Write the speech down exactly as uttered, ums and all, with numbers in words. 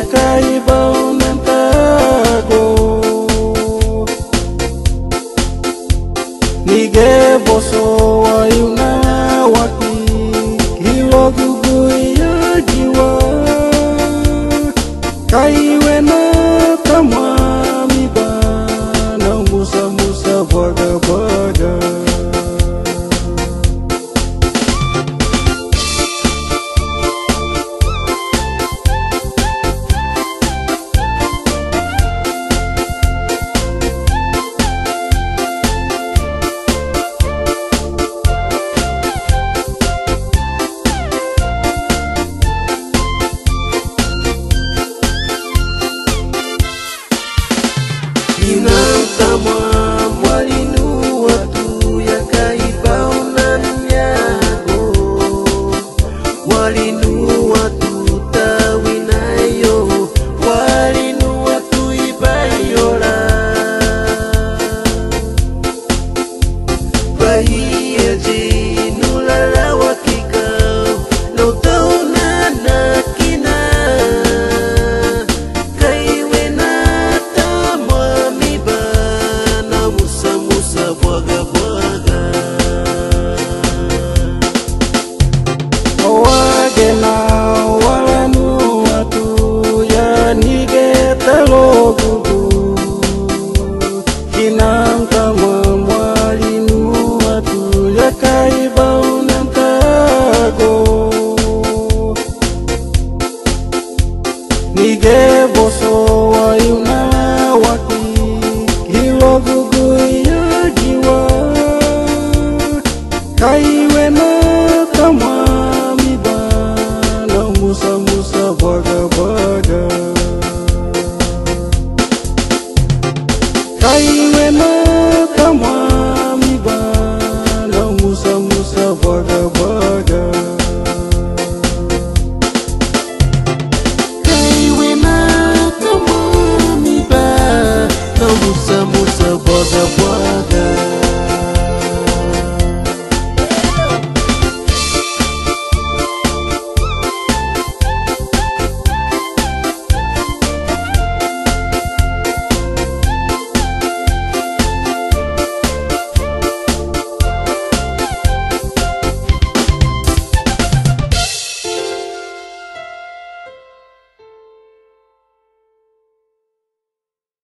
kai bau nantago nige boso ayuna waki kilo gugui ya jiwa kai wena tamwa miba na musa musa baga baga Inang tama walinu watu ya kaibau nanyago walinu watu tawinayo walinu watu ibayola bahia jinulala wakikau no tauna nakina Wagena walanu watu ya nige telogugu kinang kama walinu watu ya kaibau nantago nige boso